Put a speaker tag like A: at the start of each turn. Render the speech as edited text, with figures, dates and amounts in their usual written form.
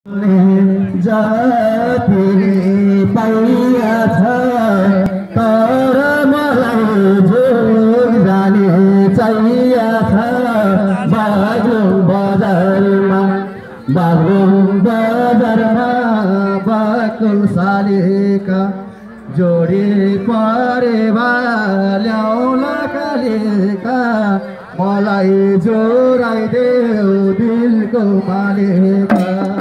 A: जाति पाइया छ तर मलाई जोग जाने चाहिया छ बागलुङ बजारमा बाकुल सालेका जोडी परेवा ल्याउला कालेका मलाई जोराइदेऊ दिलको मालेका